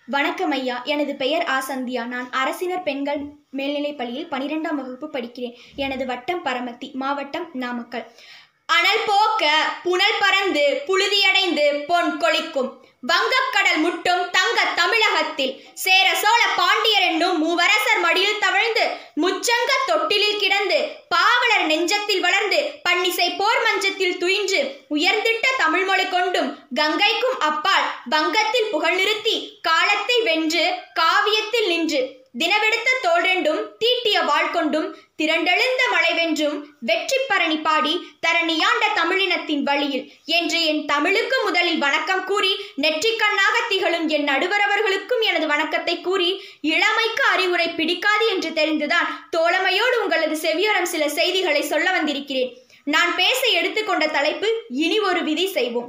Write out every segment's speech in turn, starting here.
வணக்கம் ஐயா. எனது பெயர் சந்தியா. நான் அரசினர் பெண்கள் மேல்நிலைப் பள்ளியில் 12ஆம் வகுப்பு படிக்கிறேன். எனது வட்டம் பரமத்தி, மாவட்டம் நாமக்கல். அனல் போக்க புனல் பறந்து புழுதியடைந்து பொன் கொளிக்கும் வங்கக்கடல் முட்டும் தங்க தமிழகத்தில் சேர சோழ பாண்டியர் என்னும் மூவரசர் மடியில் தவழ்ந்து முச்சங்க தொட்டிலில் கிடந்து பாவலர் நெஞ்சத்தில் வளர்ந்து பன்னிசை போர் மஞ்சத்தில் துயின்று உயர்ந்திட்ட தமிழ்மொழி கொண்டும் கங்கைக்கும் அப்பால் வங்கத்தில் புகழ் நிறுத்தி காலத்தை வென்று காவியத்தில் நின்று தினவெடுத்த தோள்ரெண்டும் தீட்டிய வாழ் கொண்டும் திரண்டெழுந்த மலை வென்றும் வெற்றி பரணி பாடி தரணியாண்ட தமிழினத்தின் வழியில் என்று என் தமிழுக்கு முதலில் வணக்கம் கூறி நெற்றிக்கண்ணாக திகழும் என் நடுவரவர்களுக்கும் எனது வணக்கத்தை கூறி இளமைக்கு அறிவுரை பிடிக்காது என்று தெரிந்துதான் தோழமையோடு உங்களது செவியோரம் சில செய்திகளை சொல்ல வந்திருக்கிறேன். நான் பேச எடுத்துக்கொண்ட தலைப்பு, இனி ஒரு விதி செய்வோம்.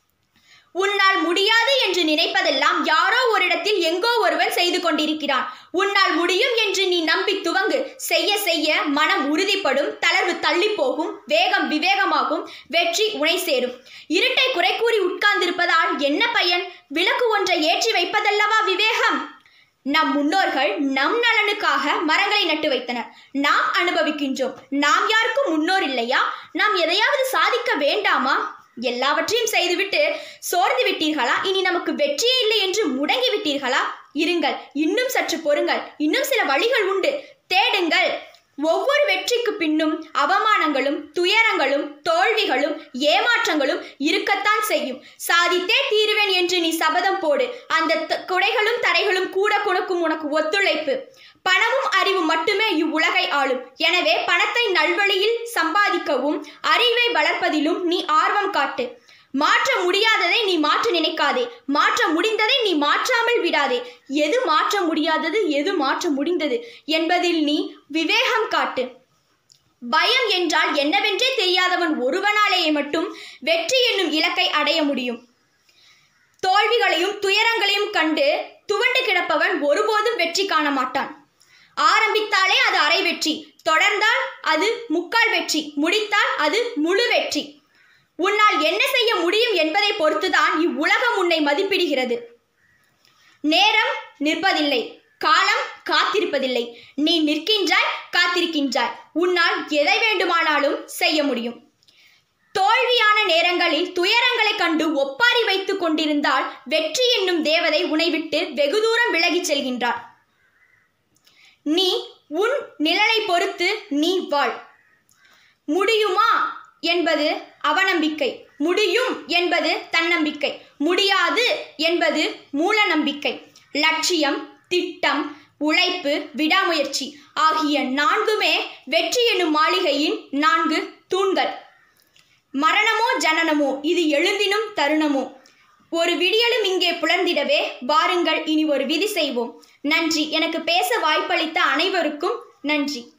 உன்னால் முடியாது என்று நினைப்பதெல்லாம் யாரோ ஒரு இடத்தில் எங்கோ ஒருவன் செய்து கொண்டிருக்கிறான். உன்னால் முடியும் என்று நீ நம்பி துவங்கு. செய்ய செய்ய மனம் உறுதிப்படும், தளர்வு தள்ளி போகும், வேகம் விவேகமாகும், வெற்றி உனை சேரும். இருட்டை குறை கூறி உட்கார்ந்திருப்பதால் என்ன பயன்? விளக்கு ஒன்றை ஏற்றி வைப்பதல்லவா விவேகம். நம் முன்னோர்கள் நம் நலனுக்காக மரங்களை நட்டு வைத்தனர். நாம் அனுபவிக்கின்றோம். நாம் யாருக்கும் முன்னோர் இல்லையா? நாம் எதையாவது சாதிக்க வேண்டாமா? எல்லாவற்றையும் செய்துவிட்டு சோர்ந்து விட்டீர்களா? இனி நமக்கு வெற்றியே இல்லை என்று முடங்கி விட்டீர்களா? இருங்கள், இன்னும் சற்று பொறுங்கள். இன்னும் சில வழிகள் உண்டு, தேடுங்கள். ஒவ்வொரு வெற்றிக்கு பின்னும் அவமானங்களும் துயரங்களும் தோல்விகளும் ஏமாற்றங்களும் இருக்கத்தான் செய்யும். சாதித்தே தீருவேன் என்று நீ சபதம் போடு. அந்த குடைகளும் தரைகளும் கூட கொடுக்கும் உனக்கு ஒத்துழைப்பு. பணமும் அறிவும் மட்டுமே இவ்வுலகை ஆளும். எனவே பணத்தை நல்வழியில் சம்பாதிக்கவும் அறிவை வளர்ப்பதிலும் நீ ஆர்வம் காட்டு. மாற்ற முடியாததை நீ மாற்ற நினைக்காதே. மாற்ற முடிந்ததை நீ மாற்றாமல் விடாதே. எது மாற்ற முடியாதது, எது மாற்ற முடிந்தது என்பதில் நீ விவேகம் காட்டு. பயம் என்றால் என்னவென்றே தெரியாதவன் ஒருவனாலேயே மட்டும் வெற்றி என்னும் இலக்கை அடைய முடியும். தோல்விகளையும் துயரங்களையும் கண்டு துவண்டு கிடப்பவன் ஒருபோதும் வெற்றி காண மாட்டான். ஆரம்பித்தாலே அது அரை வெற்றி, தொடர்ந்தால் அது முக்கால் வெற்றி, முடித்தால் அது முழு வெற்றி. உன்னால் என்ன செய்ய முடியும் என்பதை பொறுத்துதான் இவ்வுலகம் உன்னை மதிப்பிடுகிறது. நேரம் நிற்பதில்லை, காலம் காத்திருப்பதில்லை. நீ நிற்கின்றாய், காத்திருக்கின்றாய். உன்னால் எதை வேண்டுமானாலும் செய்ய முடியும். தோல்வியான நேரங்களில் துயரங்களை கண்டு ஒப்பாரி வைத்துக் கொண்டிருந்தால் வெற்றி என்னும் தேவதை உன்னை விட்டு வெகு தூரம் விலகிச் செல்கின்றார். நீ உன் நிழலை பொறுத்து நீ வாழ். முடியுமா என்பது அவநம்பிக்கை, முடியும் என்பது தன்னம்பிக்கை, முடியாது என்பது மூல நம்பிக்கை. லட்சியம், திட்டம், உழைப்பு, விடாமுயற்சி ஆகிய நான்குமே வெற்றி எனும் மாளிகையின் 4 தூண்கள். மரணமோ ஜனனமோ, இது எழுந்தினும் தருணமோ. ஒரு விடியலும் இங்கே புலர்ந்திடவே வாருங்கள், இனி ஒரு விதி செய்வோம். நன்றி. எனக்கு பேச வாய்ப்பளித்த அனைவருக்கும் நன்றி.